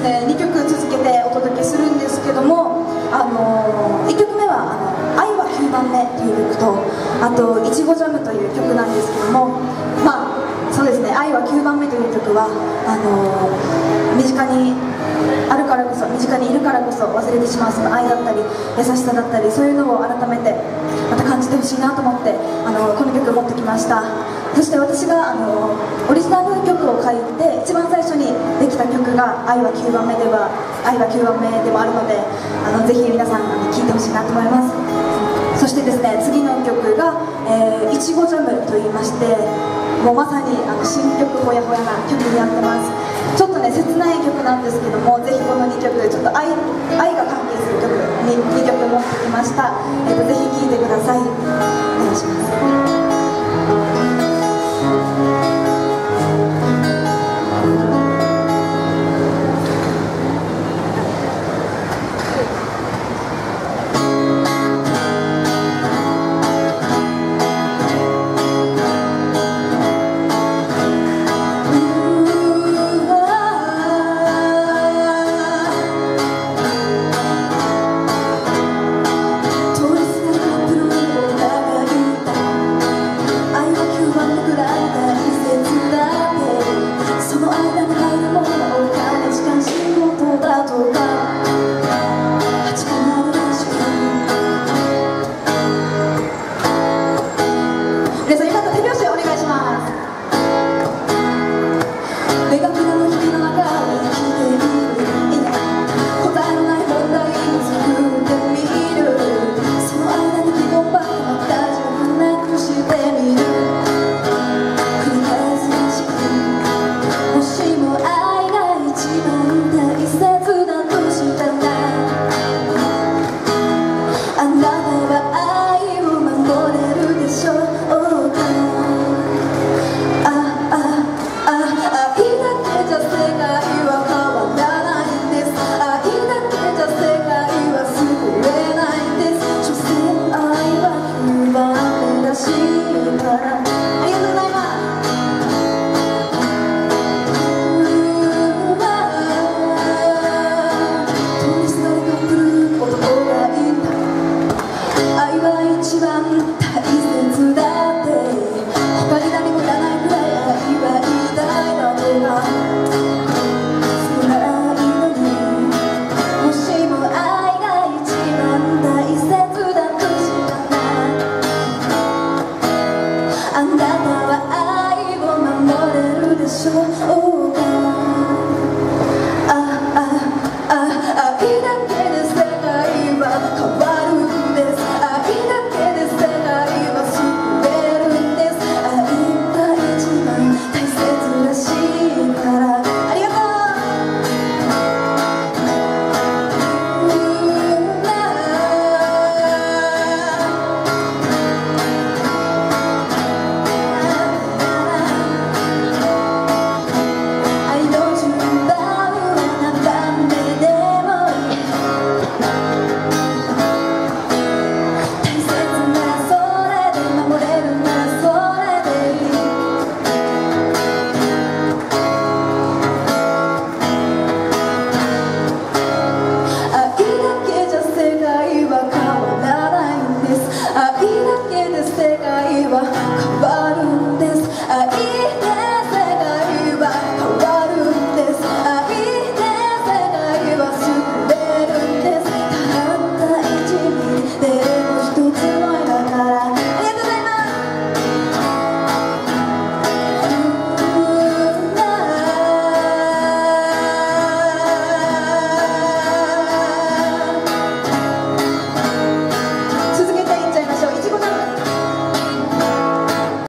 ね、2曲続けてお届けするんですけども、1曲目は「愛は9番目」という曲と、あと「いちごジャム」という曲なんですけども、そうですね、愛は9番目という曲は身近にあるからこそ、身近にいるからこそ忘れてしまうその愛だったり優しさだったり、そういうのを改めてまた感じてほしいなと思ってこの曲を持ってきました。そして私がオリジナル曲を書いて一番最初にできた曲が愛は9番目でもあるので、ぜひ皆さん聴いてほしいなと思います。そしてですね、次の曲が「いちごジャム」と言いまして、もうまさに新曲ほやほやな曲になってます。ちょっとね、切ない曲なんですけども、ぜひこの2曲、ちょっと愛が関係する曲に2曲持ってきました。ぜひ聴いてください。お願いします。